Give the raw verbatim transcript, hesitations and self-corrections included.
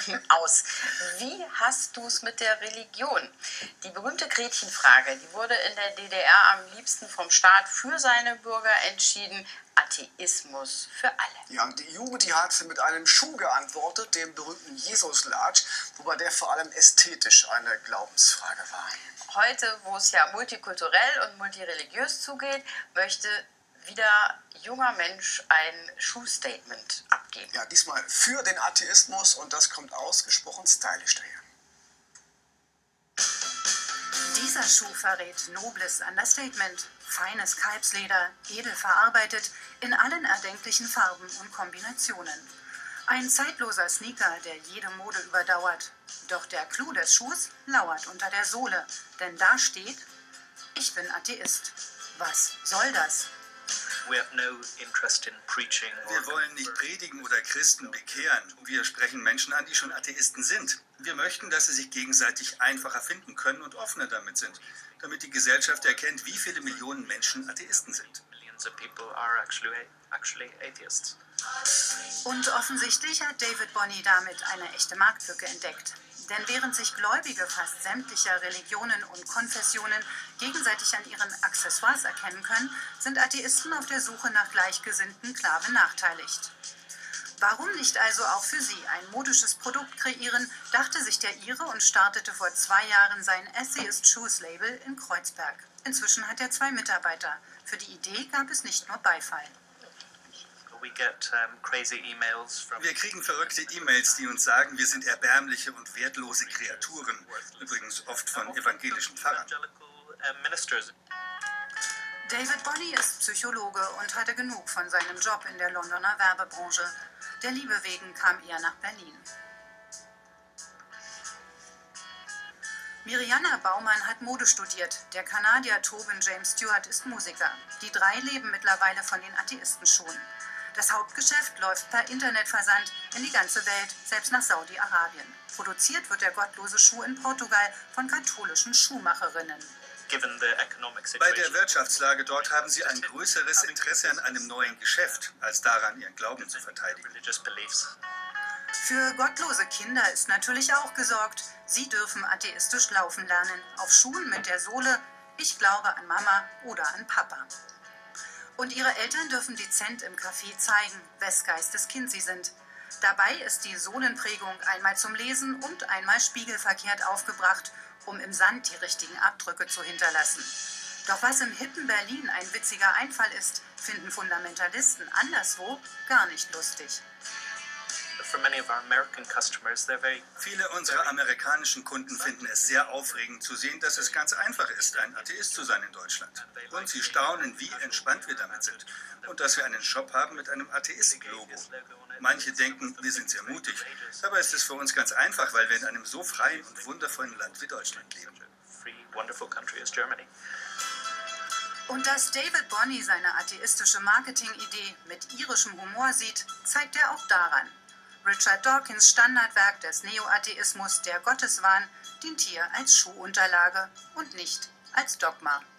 aus. Wie hast du es mit der Religion? Die berühmte Gretchenfrage, die wurde in der D D R am liebsten vom Staat für seine Bürger entschieden. Atheismus für alle. Ja, und die Jugend, die hat mit einem Schuh geantwortet, dem berühmten Jesuslatsch, wobei der vor allem ästhetisch eine Glaubensfrage war. Heute, wo es ja multikulturell und multireligiös zugeht, möchte wieder junger Mensch ein Schuhstatement abgeben. Ja, diesmal für den Atheismus und das kommt ausgesprochen stylisch daher. Dieser Schuh verrät nobles Understatement. Feines Kalbsleder, edel verarbeitet, in allen erdenklichen Farben und Kombinationen. Ein zeitloser Sneaker, der jede Mode überdauert. Doch der Clou des Schuhs lauert unter der Sohle, denn da steht: Ich bin Atheist. Was soll das? We have no interest in preaching or Wir wollen nicht predigen oder Christen bekehren. Wir sprechen Menschen an, die schon Atheisten sind. Wir möchten, dass sie sich gegenseitig einfacher finden können und offener damit sind, damit die Gesellschaft erkennt, wie viele Millionen Menschen Atheisten sind. millions of people are actually actually atheists. Und offensichtlich hat David Bonney damit eine echte Marktlücke entdeckt. Denn während sich Gläubige fast sämtlicher Religionen und Konfessionen gegenseitig an ihren Accessoires erkennen können, sind Atheisten auf der Suche nach Gleichgesinnten klar benachteiligt. Warum nicht also auch für sie ein modisches Produkt kreieren, dachte sich der Ire und startete vor zwei Jahren sein Atheist Shoes Label in Kreuzberg. Inzwischen hat er zwei Mitarbeiter. Für die Idee gab es nicht nur Beifall. We get um, crazy emails from Wir kriegen verrückte E-Mails, die uns sagen, wir sind erbärmliche und wertlose Kreaturen. Übrigens oft von evangelischen Pfarrern. evangelical uh, ministers. David Bonney ist Psychologe und hatte genug von seinem Job in der Londoner Werbebranche. Der Liebe wegen kam er nach Berlin. Mirjana Baumann hat Mode studiert. Der Kanadier Tobin James Stewart ist Musiker. Die drei leben mittlerweile von den Atheistenschuhen. Das Hauptgeschäft läuft per Internetversand in die ganze Welt, selbst nach Saudi-Arabien. Produziert wird der gottlose Schuh in Portugal von katholischen Schuhmacherinnen. Given the economic Bei situation, der Wirtschaftslage dort haben sie ein größeres Interesse an einem neuen Geschäft, als daran, ihren Glauben zu verteidigen. religious beliefs. Für gottlose Kinder ist natürlich auch gesorgt. Sie dürfen atheistisch laufen lernen, auf Schuhen mit der Sohle „Ich glaube an Mama" oder an Papa. Und ihre Eltern dürfen dezent im Café zeigen, wes Geistes Kind sie sind. Dabei ist die Sohlenprägung einmal zum Lesen und einmal spiegelverkehrt aufgebracht, um im Sand die richtigen Abdrücke zu hinterlassen. Doch was im hippen Berlin ein witziger Einfall ist, finden Fundamentalisten anderswo gar nicht lustig. For many of our American customers, they're very Viele unserer amerikanischen Kunden finden es sehr aufregend zu sehen, dass es ganz einfach ist, ein Atheist zu sein in Deutschland. Und sie staunen, wie entspannt wir damit sind. Und dass wir einen Shop haben mit einem Atheist-Logo. Manche denken, wir sind sehr mutig. Dabei ist es für uns ganz einfach, weil wir in einem so freien und wundervollen Land wie Deutschland leben. free, wonderful country as Germany. Und dass David Bonney seine atheistische Marketingidee mit irischem Humor sieht, zeigt er auch daran. Richard Dawkins' Standardwerk des Neo-Atheismus, der Gotteswahn, dient hier als Schuhunterlage und nicht als Dogma.